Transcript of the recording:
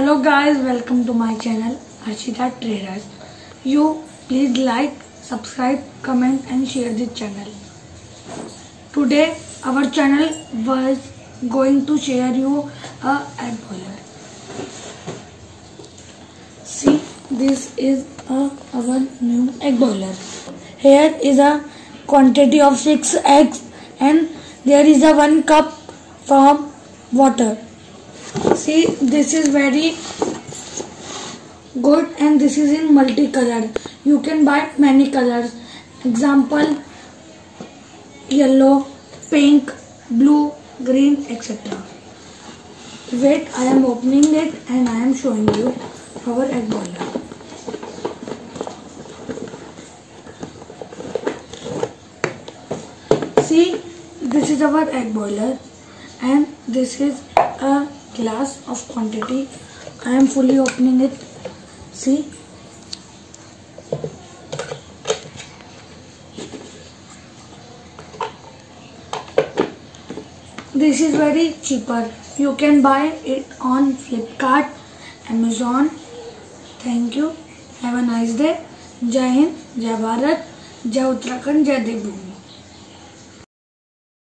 Hello guys, welcome to my channel Harshita Traders. You please like, subscribe, comment and share this channel. Today our channel was going to share you a egg boiler. See, this is our new egg boiler. Here is a quantity of 6 eggs and there is a 1 cup from water. See, this is very good and this is in multicolor. You can buy many colors. Example, yellow, pink, blue, green, etc. Wait, I am opening it and I am showing you our egg boiler. See, this is our egg boiler and this is a glass of quantity. I am fully opening it. See, this is very cheaper. You can buy it on Flipkart, Amazon. Thank you. Have a nice day. Jai Hind, Jai Bharat, Jai Uttarakhand, Jai Devbhoomi.